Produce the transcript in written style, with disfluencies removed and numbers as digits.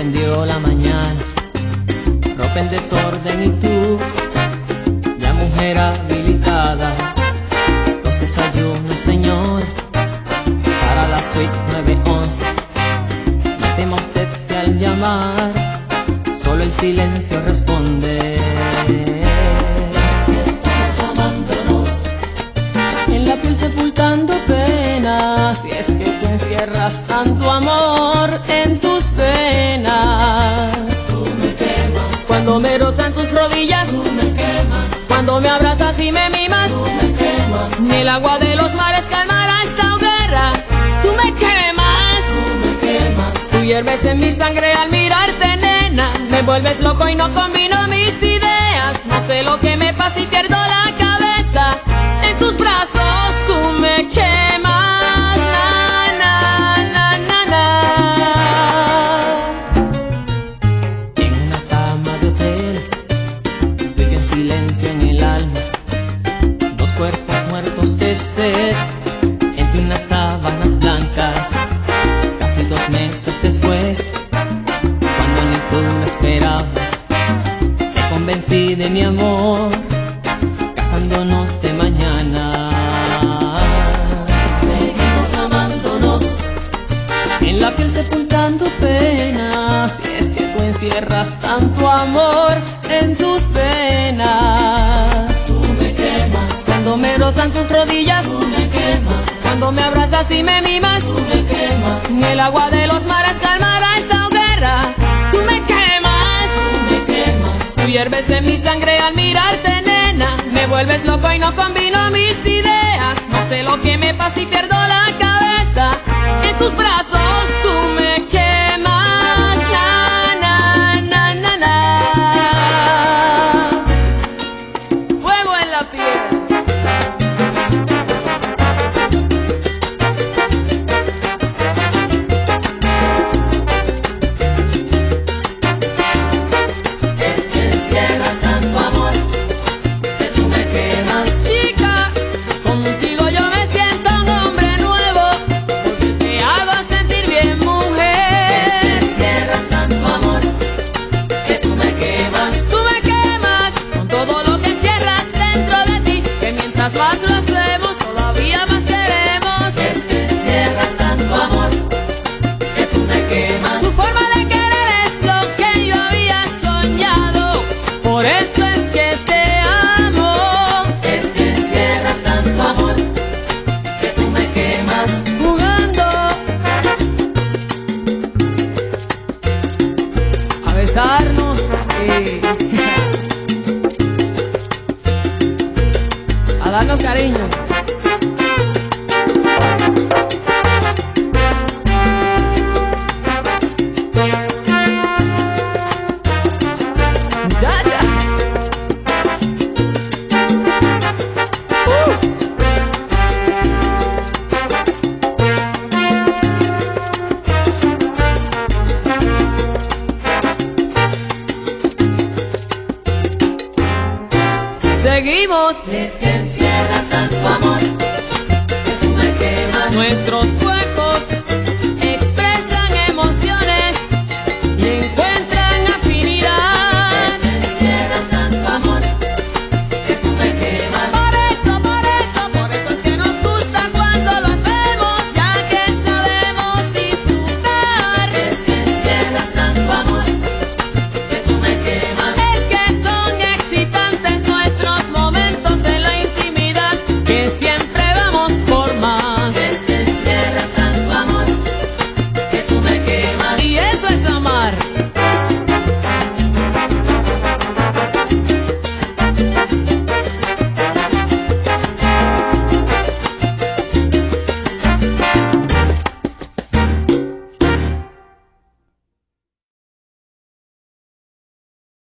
encendió la mañana, ropa en desorden y tú, ya mujer habilitada. Los desayunos, señor, para la suite 911. Me temo usted si al llamar solo el silencio responde. Estamos amándonos, en la piel sepultando penas. Si es que tú encierras tanto amor en tus penas. Tú me quemas cuando me rozan tus rodillas. Tú me quemas cuando me abrazas y me mimas. Tú me quemas, ni el agua de los mares calmará esta hoguera. Tú me quemas, tú hierves en mi sangre al mirarte, nena. Me vuelves loco y no combino mis ideas. No sé lo que me pasa y pierdo la cabeza. En tus brazos tú me quemas, na, na, na, na, na. En una cama de hotel, tú y yo en silencio en el alma. Dos cuerpos muertos de sed, entre unas sábanas blancas. Casi 2 meses después, cuando ni tú lo esperabas, te convencí de mi amor, casándonos de mañana. Seguimos amándonos, en la piel sepultando penas. Si es que tú encierras tanto amor en tus penas. Tú me quemas cuando me rozan tus rodillas. Tú me quemas cuando me abrazas y me mimas. Tú me quemas, ni el agua de los mares calmará esta hoguera. Tú me quemas, tú hierves en mi sangre al mirarte, nena. Me vuelves loco y no combino mis ideas. No sé lo que me pasa y pierdo la cabeza. En tus brazos tú me quemas, na, na, na, na, na. Fuego en la piel. A darnos cariño. Ya, ya. Seguimos.